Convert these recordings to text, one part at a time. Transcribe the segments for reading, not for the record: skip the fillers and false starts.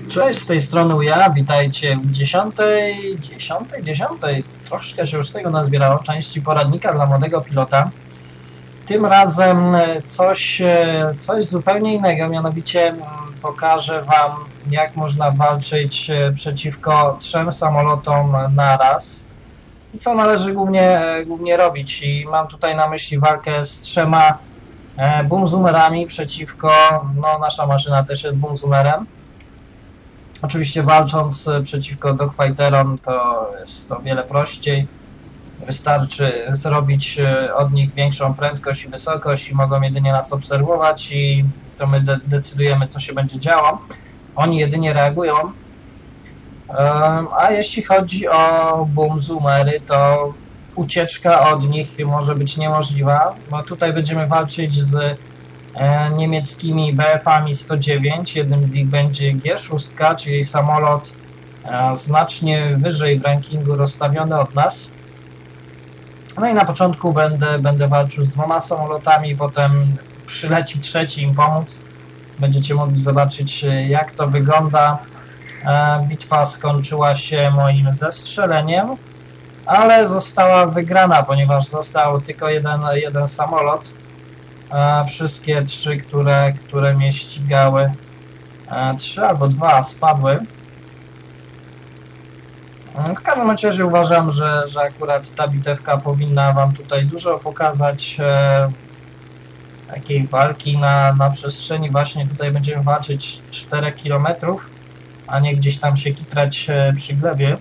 Cześć, z tej strony ja, witajcie w 10, troszkę się już tego nazbierało, części poradnika dla młodego pilota. Tym razem coś zupełnie innego, mianowicie pokażę Wam, jak można walczyć przeciwko 3 samolotom naraz i co należy głównie robić. I mam tutaj na myśli walkę z 3 boomzoomerami przeciwko, no nasza maszyna też jest boomzoomerem. Oczywiście walcząc przeciwko dogfighterom to jest o wiele prościej. Wystarczy zrobić od nich większą prędkość i wysokość i mogą jedynie nas obserwować i to my decydujemy, co się będzie działo. Oni jedynie reagują. A jeśli chodzi o boomzoomery, to ucieczka od nich może być niemożliwa, bo tutaj będziemy walczyć z niemieckimi BF-ami 109. Jednym z nich będzie G6, czyli samolot znacznie wyżej w rankingu rozstawiony od nas. No i na początku będę walczył z 2 samolotami, potem przyleci trzeci im pomóc. Będziecie mogli zobaczyć, jak to wygląda. Bitwa skończyła się moim zestrzeleniem, ale została wygrana, ponieważ został tylko jeden samolot. Wszystkie 3, które mnie ścigały, 3 albo 2 spadły. W każdym razie uważam, że akurat ta bitewka powinna Wam tutaj dużo pokazać takiej walki na przestrzeni. Właśnie tutaj będziemy walczyć 4 km, a nie gdzieś tam się kitrać przy glebie.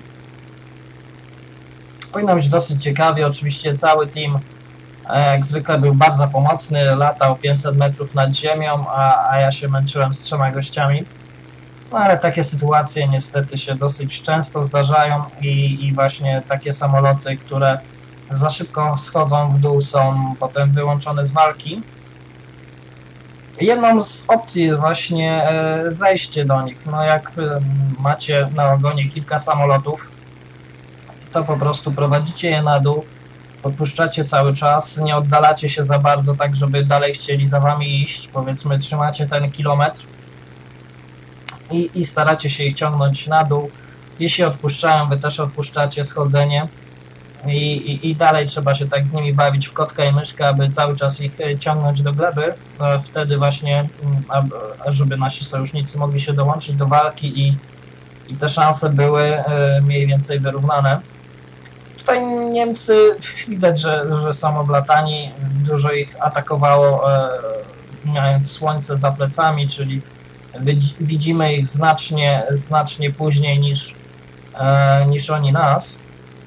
Powinno być dosyć ciekawie. Oczywiście cały team jak zwykle był bardzo pomocny, latał 500 metrów nad ziemią, a ja się męczyłem z 3 gościami. No ale takie sytuacje niestety się dosyć często zdarzają i właśnie takie samoloty, które za szybko schodzą w dół, są potem wyłączone z walki. Jedną z opcji jest właśnie zejście do nich. No jak macie na ogonie kilka samolotów, to po prostu prowadzicie je na dół, podpuszczacie cały czas, nie oddalacie się za bardzo, tak żeby dalej chcieli za Wami iść, powiedzmy trzymacie ten kilometr i staracie się ich ciągnąć na dół. Jeśli odpuszczają, Wy też odpuszczacie schodzenie i dalej trzeba się tak z nimi bawić w kotka i myszkę, aby cały czas ich ciągnąć do gleby. Wtedy właśnie, żeby nasi sojusznicy mogli się dołączyć do walki i te szanse były mniej więcej wyrównane. Tutaj Niemcy widać, że są oblatani, dużo ich atakowało mając słońce za plecami, czyli widzimy ich znacznie później niż oni nas.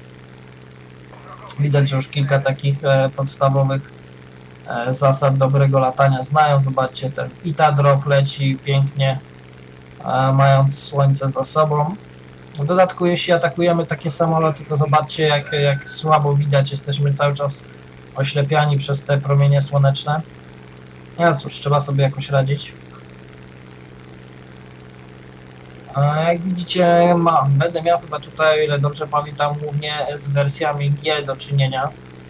Widać, że już kilka takich podstawowych zasad dobrego latania znają. Zobaczcie, ten Itadrow leci pięknie, mając słońce za sobą. W dodatku, jeśli atakujemy takie samoloty, to zobaczcie, jak słabo widać, jesteśmy cały czas oślepiani przez te promienie słoneczne. No cóż, trzeba sobie jakoś radzić. Jak widzicie, będę miał chyba tutaj, o ile dobrze pamiętam, głównie z wersjami G do czynienia.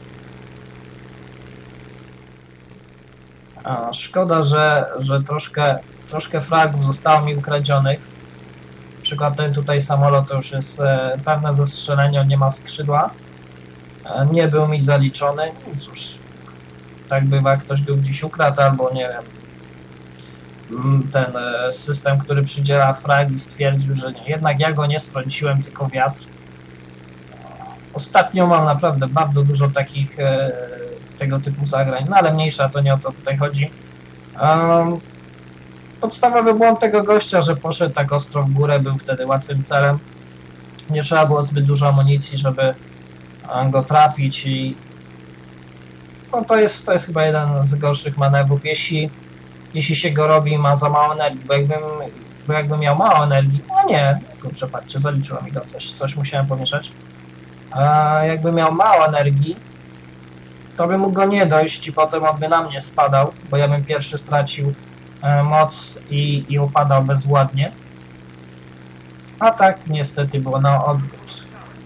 Szkoda, że troszkę fragów zostało mi ukradzionych. Na przykład ten tutaj samolot to już jest pewne zestrzelenie, on nie ma skrzydła. Nie był mi zaliczony. Cóż, tak bywa, ktoś go gdzieś ukradł, albo nie wiem, ten system, który przydziela fragi, stwierdził, że nie. Jednak ja go nie strąciłem, tylko wiatr. Ostatnio mam naprawdę bardzo dużo takich tego typu zagrań, no ale mniejsza, to nie o to tutaj chodzi. Podstawowy błąd tego gościa, że poszedł tak ostro w górę, był wtedy łatwym celem. Nie trzeba było zbyt dużo amunicji, żeby go trafić i no to jest chyba jeden z gorszych manewrów, jeśli się go robi i ma za mało energii, bo jakbym miał mało energii, no nie, kurczę, patrzcie, zaliczyło mi go coś musiałem pomieszać. Jakbym miał mało energii, to by mógł go nie dojść i potem on by na mnie spadał, bo ja bym pierwszy stracił moc i upadał bezwładnie. A tak niestety było na odwrót.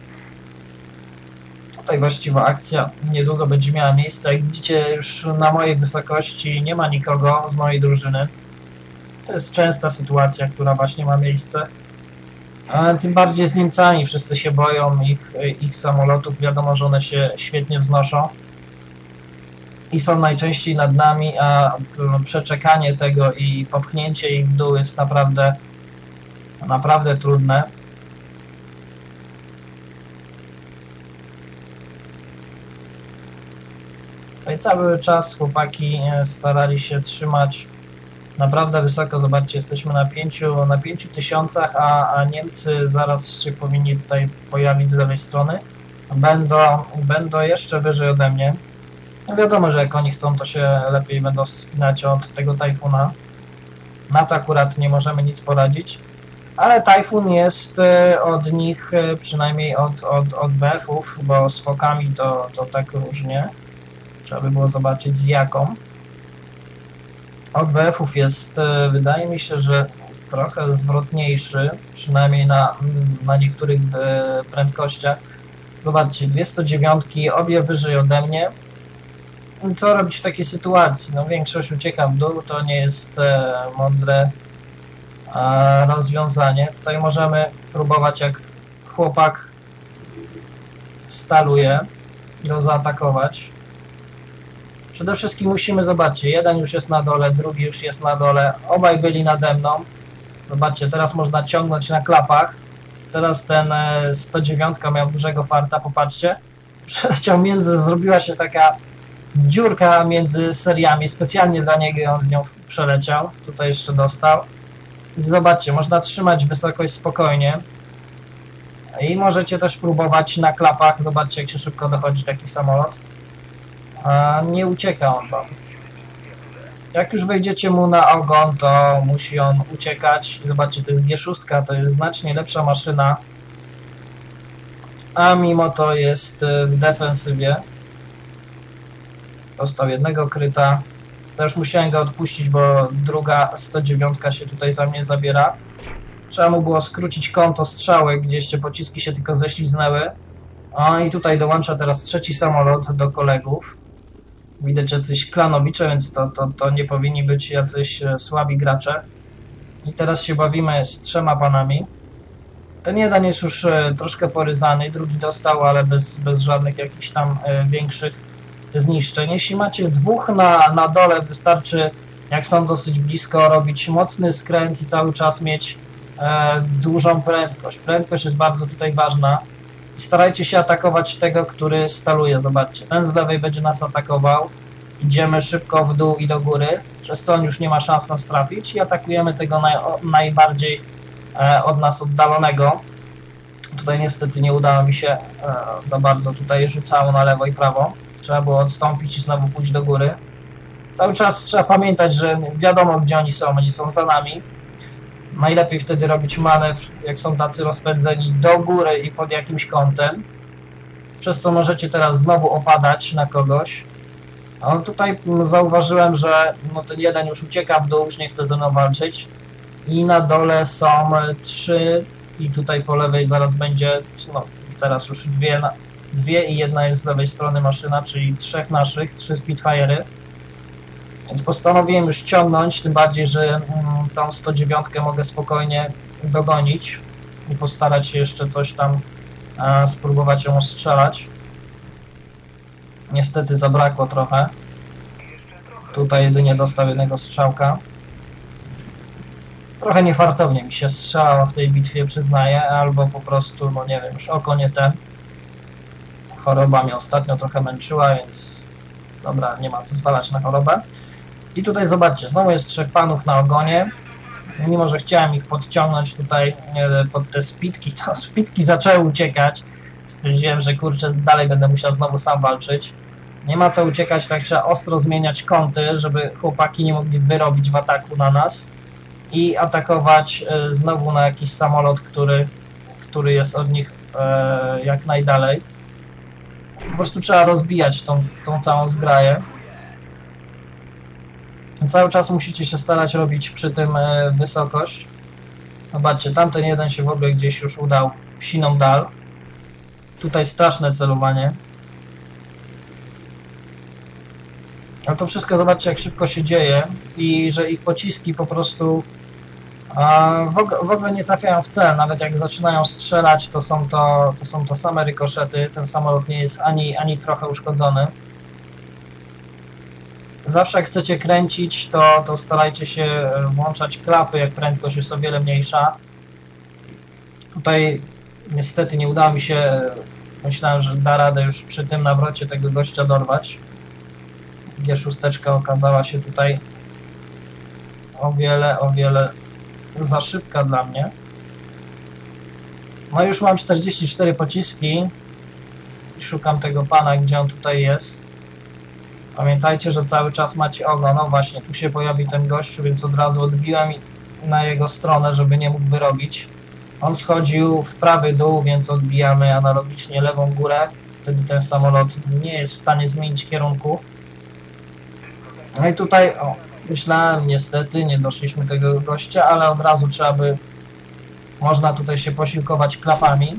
Tutaj właściwa akcja niedługo będzie miała miejsce. Jak widzicie, już na mojej wysokości nie ma nikogo z mojej drużyny. To jest częsta sytuacja, która właśnie ma miejsce. A tym bardziej z Niemcami, wszyscy się boją ich samolotów, wiadomo, że one się świetnie wznoszą i są najczęściej nad nami, a przeczekanie tego i popchnięcie ich w dół jest naprawdę trudne. Tutaj cały czas chłopaki starali się trzymać naprawdę wysoko. Zobaczcie, jesteśmy na 5000, a Niemcy zaraz się powinni tutaj pojawić z lewej strony. Będą jeszcze wyżej ode mnie. No wiadomo, że jak oni chcą, to się lepiej będą wspinać od tego Tajfuna. Na to akurat nie możemy nic poradzić. Ale Tajfun jest od nich, przynajmniej od BF-ów, bo z fokami to tak różnie. Trzeba by było zobaczyć z jaką. Od BF-ów jest, wydaje mi się, że trochę zwrotniejszy, przynajmniej na niektórych prędkościach. Zobaczcie, 209, obie wyżej ode mnie. Co robić w takiej sytuacji? No, większość ucieka w dół, to nie jest mądre rozwiązanie. Tutaj możemy próbować, jak chłopak staluje, go zaatakować. Przede wszystkim musimy, zobaczcie, jeden już jest na dole, drugi już jest na dole, obaj byli nade mną. Zobaczcie, teraz można ciągnąć na klapach. Teraz ten 109 miał dużego farta, popatrzcie. Przeleciał zrobiła się taka dziurka między seriami, specjalnie dla niego on w nią przeleciał. Tutaj jeszcze dostał. I zobaczcie, można trzymać wysokość spokojnie. I możecie też próbować na klapach. Zobaczcie, jak się szybko dochodzi taki samolot. Nie ucieka on wam. Jak już wejdziecie mu na ogon, to musi on uciekać. Zobaczcie, to jest G6, to jest znacznie lepsza maszyna, a mimo to jest w defensywie. Dostał jednego kryta. Też musiałem go odpuścić, bo druga 109 się tutaj za mnie zabiera. Trzeba mu było skrócić kąto strzały, gdzie jeszcze pociski się tylko ześliznęły. I tutaj dołącza teraz trzeci samolot do kolegów. Widać jacyś klanowicze, więc to nie powinni być jacyś słabi gracze. I teraz się bawimy z trzema panami. Ten jeden jest już troszkę poryzany, drugi dostał, ale bez żadnych jakichś tam większych zniszczeń. Jeśli macie dwóch na dole, wystarczy, jak są dosyć blisko, robić mocny skręt i cały czas mieć dużą prędkość. Prędkość jest bardzo tutaj ważna. Starajcie się atakować tego, który staluje. Zobaczcie, ten z lewej będzie nas atakował. Idziemy szybko w dół i do góry, przez co on już nie ma szans nas trafić i atakujemy tego najbardziej od nas oddalonego. Tutaj niestety nie udało mi się za bardzo. Tutaj rzucało na lewo i prawo. Trzeba było odstąpić i znowu pójść do góry. Cały czas trzeba pamiętać, że wiadomo, gdzie oni są za nami. Najlepiej wtedy robić manewr, jak są tacy rozpędzeni, do góry i pod jakimś kątem. Przez co możecie teraz znowu opadać na kogoś. A tutaj zauważyłem, że ten jeden już ucieka w dół, już nie chce ze mną walczyć. I na dole są 3 i tutaj po lewej zaraz będzie, teraz już dwie i jedna jest z lewej strony maszyna, czyli 3 naszych, 3 Spitfire'y. Więc postanowiłem już ciągnąć, tym bardziej, że tą 109 mogę spokojnie dogonić i postarać się jeszcze coś tam spróbować ją ostrzelać. Niestety zabrakło trochę. Tutaj jedynie dostał jednego strzałka. Trochę niefartownie mi się strzelało w tej bitwie, przyznaję, albo po prostu, nie wiem, już oko nie ten. Choroba mnie ostatnio trochę męczyła, więc dobra, nie ma co zwalać na chorobę. I tutaj zobaczcie, znowu jest 3 panów na ogonie. Mimo że chciałem ich podciągnąć tutaj pod te spitki, to spitki zaczęły uciekać. Stwierdziłem, że kurczę, dalej będę musiał znowu sam walczyć. Nie ma co uciekać, tak trzeba ostro zmieniać kąty, żeby chłopaki nie mogli wyrobić w ataku na nas. I atakować znowu na jakiś samolot, który jest od nich jak najdalej. Po prostu trzeba rozbijać tą całą zgraję. Cały czas musicie się starać robić przy tym wysokość. Zobaczcie, tamten jeden się w ogóle gdzieś już udał w siną dal. Tutaj straszne celowanie. Ale to wszystko zobaczcie, jak szybko się dzieje i że ich pociski po prostu A w ogóle nie trafiają w cel, nawet jak zaczynają strzelać, to są to same rykoszety, ten samolot nie jest ani trochę uszkodzony. Zawsze jak chcecie kręcić, to starajcie się włączać klapy, jak prędkość jest o wiele mniejsza. Tutaj niestety nie udało mi się, myślałem, że da radę już przy tym nawrocie tego gościa dorwać. G6 okazała się tutaj o wiele za szybka dla mnie. No już mam 44 pociski i szukam tego pana, gdzie on tutaj jest. Pamiętajcie, że cały czas macie ogon. No właśnie, tu się pojawi ten gościu, więc od razu odbiłem na jego stronę, żeby nie mógł wyrobić. On schodził w prawy dół, więc odbijamy analogicznie lewą górę. Wtedy ten samolot nie jest w stanie zmienić kierunku. No i tutaj, myślałem, niestety nie doszliśmy tego gościa, ale od razu trzeba by... Można tutaj się posiłkować klapami.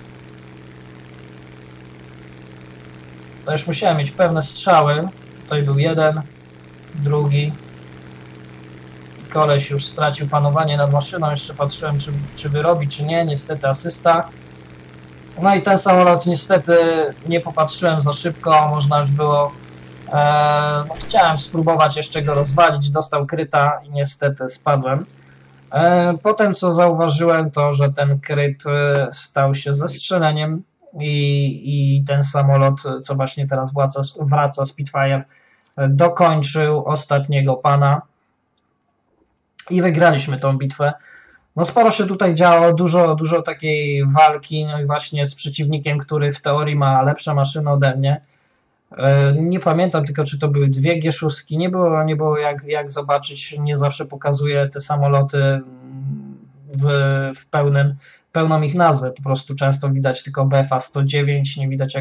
To już musiałem mieć pewne strzały. Tutaj był jeden, drugi. Koleś już stracił panowanie nad maszyną. Jeszcze patrzyłem, czy wyrobi, czy nie. Niestety asysta. No i ten samolot niestety nie popatrzyłem za szybko. Można już było... no, chciałem spróbować jeszcze go rozwalić. Dostał kryta i niestety spadłem. Potem co zauważyłem, to że ten kryt stał się zestrzeleniem i ten samolot, co właśnie teraz wraca Spitfire, dokończył ostatniego pana i wygraliśmy tą bitwę. No sporo się tutaj działo, dużo takiej walki, no i właśnie z przeciwnikiem, który w teorii ma lepsze maszyny ode mnie. Nie pamiętam tylko, czy to były dwie G6, nie było jak zobaczyć, nie zawsze pokazuje te samoloty pełną ich nazwę, po prostu często widać tylko BFA-109, nie widać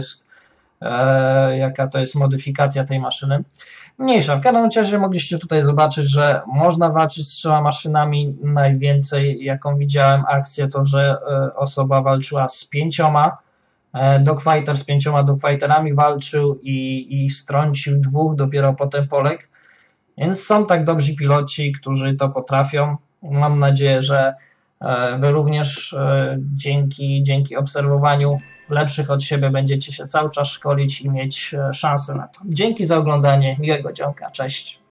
jaka to jest modyfikacja tej maszyny. Mniejsza, w każdym razie mogliście tutaj zobaczyć, że można walczyć z 3 maszynami. Najwięcej jaką widziałem akcję to, że osoba walczyła z 5. Dogfighter z 5 dogfighterami walczył i strącił 2, dopiero potem poległ. Więc są tak dobrzy piloci, którzy to potrafią. Mam nadzieję, że wy również dzięki obserwowaniu lepszych od siebie będziecie się cały czas szkolić i mieć szansę na to. Dzięki za oglądanie, miłego dzionka, cześć.